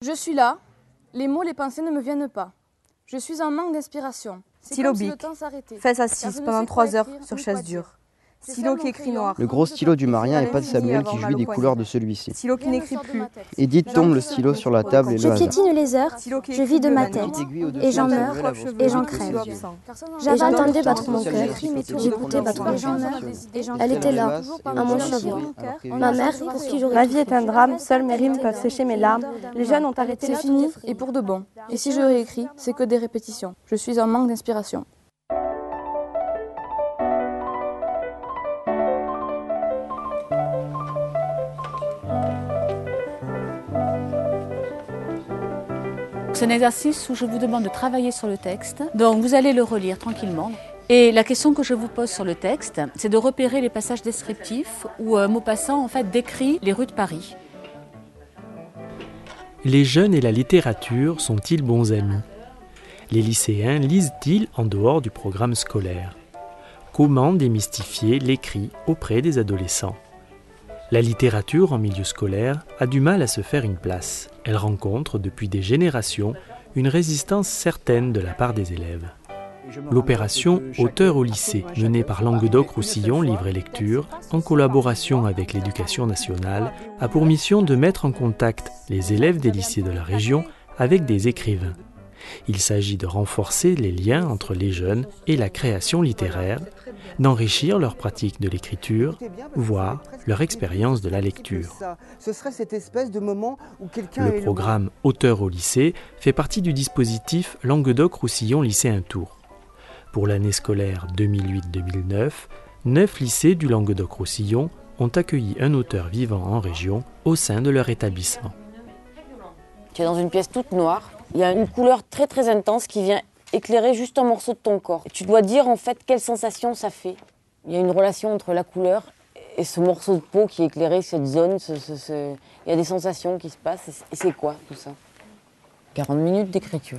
Je suis là, les mots, les pensées ne me viennent pas. Je suis en manque d'inspiration. Stylo bic, fesses assises pendant 3 heures sur chaise dure. Stylo qui écrit noir. Le gros stylo du Marien et pas de Samuel qui jouit des couleurs de celui-ci. Stylo qui n'écrit plus. Edith tombe le stylo sur la table et le Je hasard. piétine les heures, je vis de ma tête, et j'en meurs, et j'en crève. J'entendais battre mon cœur, j'écoutais battre mon cœur. Elle était là, à mon chevet. Ma mère, pour qui j'aurais... Ma vie est un drame, seules mes rimes peuvent sécher mes larmes. Les jeunes ont arrêté. C'est fini et pour de bon. Et si je réécris, c'est que des répétitions. Je suis en manque d'inspiration. C'est un exercice où je vous demande de travailler sur le texte. Donc vous allez le relire tranquillement. Et la question que je vous pose sur le texte, c'est de repérer les passages descriptifs où Maupassant en fait décrit les rues de Paris. Les jeunes et la littérature sont-ils bons amis? Les lycéens lisent-ils en dehors du programme scolaire? Comment démystifier l'écrit auprès des adolescents? La littérature en milieu scolaire a du mal à se faire une place. Elle rencontre depuis des générations une résistance certaine de la part des élèves. L'opération Auteurs au lycée, menée par Languedoc-Roussillon Livre et Lecture, en collaboration avec l'Éducation nationale, a pour mission de mettre en contact les élèves des lycées de la région avec des écrivains. Il s'agit de renforcer les liens entre les jeunes et la création littéraire, d'enrichir leur pratique de l'écriture, voire leur expérience de la lecture. Le programme Auteurs au lycée fait partie du dispositif Languedoc-Roussillon Lycéen Tours. Pour l'année scolaire 2008-2009, 9 lycées du Languedoc-Roussillon ont accueilli un auteur vivant en région au sein de leur établissement. Tu es dans une pièce toute noire, il y a une couleur très très intense qui vient éclairer juste un morceau de ton corps. Et tu dois dire en fait quelle sensation ça fait. Il y a une relation entre la couleur et ce morceau de peau qui est éclairé, cette zone, il y a des sensations qui se passent. Et c'est quoi tout ça? 40 minutes d'écriture.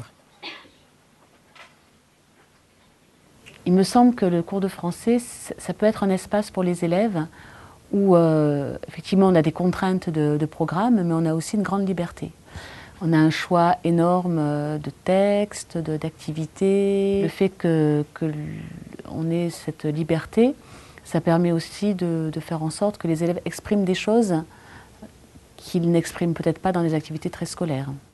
Il me semble que le cours de français, ça peut être un espace pour les élèves où effectivement on a des contraintes de programme, mais on a aussi une grande liberté. On a un choix énorme de textes, d'activités. Le fait qu'on ait cette liberté, ça permet aussi de faire en sorte que les élèves expriment des choses qu'ils n'expriment peut-être pas dans les activités très scolaires.